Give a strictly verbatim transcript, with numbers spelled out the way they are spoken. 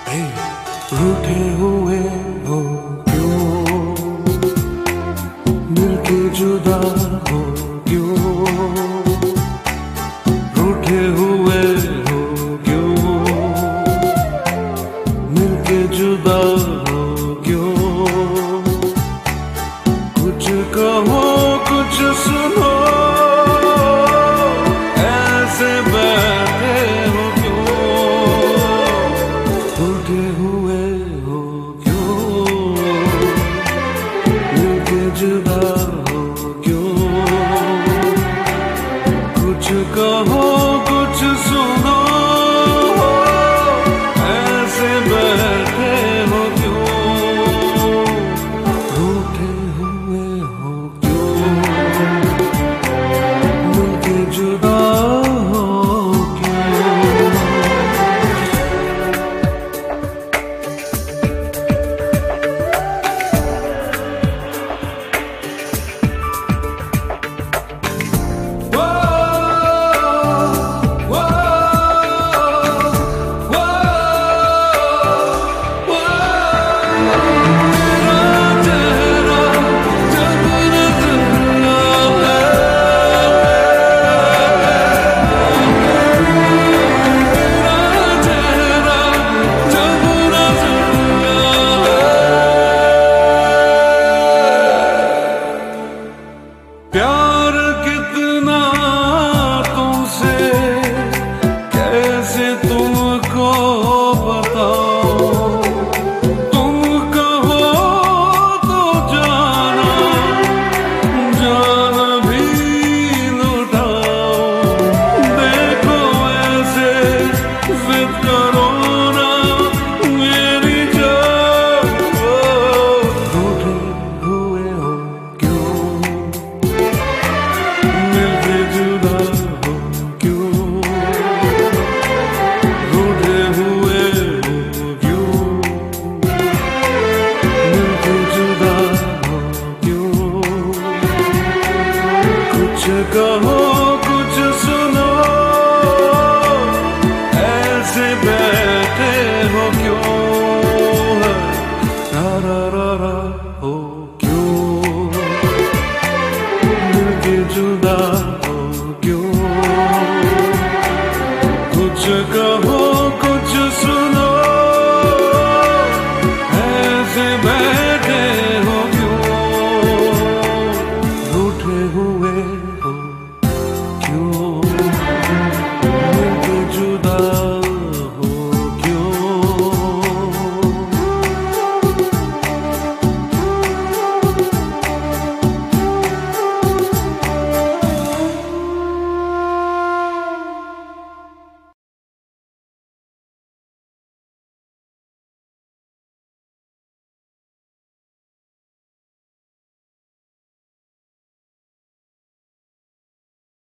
हे, रूठे हुए हो क्यों, मिलके जुदा हो क्यों, रूठे हुए हो क्यों, मिलके जुदा हो क्यों, कुछ कहो कुछ सुनो, ऐसे बैठे हो क्यों, रूठे हुए हो क्यों, मिलके जुदा हो क्यों, कुछ कहो कुछ सुनो, ऐसे बैठे हो क्यों, रूठे हुए हो क्यों, मिलके जुदा हो क्यों। प्यार कितना तुमसे कैसे तुमको बताओ, तुम कहो तो जाना जान भी लुटाओ, देखो ऐसे जिद करो ना मेरी जान, रूठे हुए हो क्यों, मिलके जुदा हो क्यों, रूठे हुए हो क्यों, मिलके जुदा हो क्यों, कुछ कहो कुछ सुनो, ऐसे बैठे हो क्यों, रा रा रा रा हो।